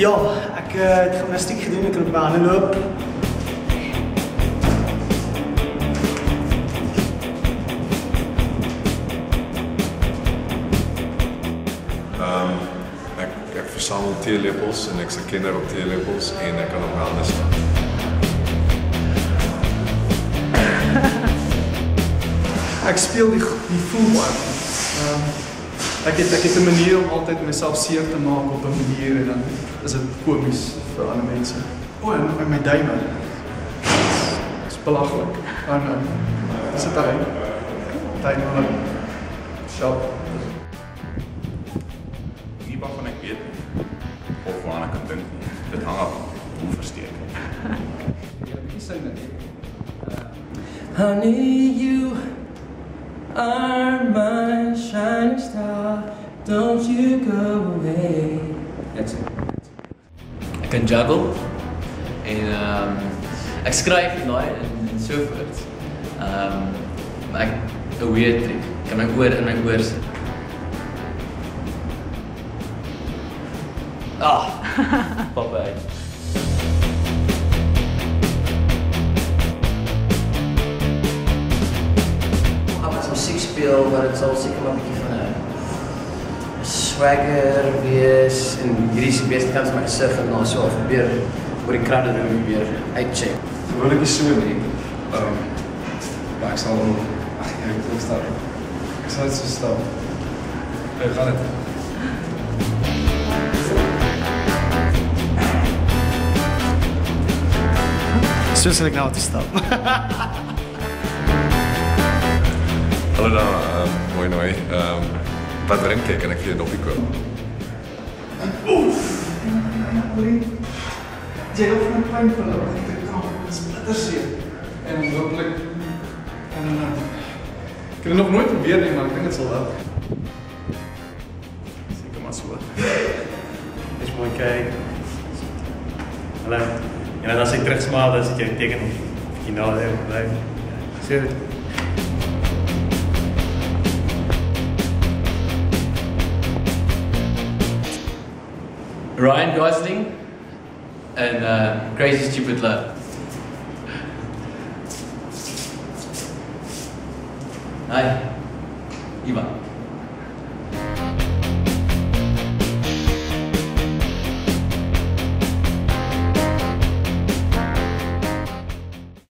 Ja, ek het gimnastiek gedoen, ek kan op my hande loop. Ek versamel teelepels en ek's 'n kenner op teelepels en ek kan op my hande staan. Ek speel die voelbaar. Ek het 'n manier om altyd myself seer te maak op 'n manier en dan is dit komies vir ander mense. O, en my duime. Dit is belaglik. En is dit hy? Duime. Sharp. Nie waarvan ek weet nie, of waarna ek kan dink nie. Dit hang af hoe versteek. Jy het nie sing nie. Honey, you are my shining star. Don't you go away. That's it. Ek kan juggle en ek skryf en daai en so voort. Maar ek 'n weird trick. Ek kan my oor in my oor sit. Pop uit. Als muziek speel, maar het zal zeker maar een beetje van een swagger wees. En hierdie is die beste kans my gesig en dan so probeer oor die krade room weer uitcheck. Wil ek nie so nie. Maar ek sal ek staan. Ek sal dit so staan. Gaan dit. So sal ek nou te stap. Hallo daar, mooi nooi. Wat drink jy? Kan ek vir jou 'n doppie koop? Jy hoef my pyn van hulle, ek kan splitterseer. En hopelik ek het het nog nooit probeer nie, maar ek dink dit sal help. Seker maar so. Dis mooi kyk. Hallo. En dan as ek terugsmaak, dan sit jy teken of jy nou daar bly. Sien dit. Ryan Gosling and Crazy Stupid Love. Hi.